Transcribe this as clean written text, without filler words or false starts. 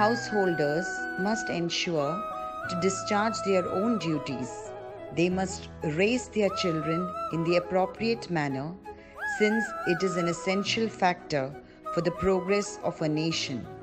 householders must ensure to discharge their own duties. They must raise their children in the appropriate manner, since it is an essential factor for the progress of a nation.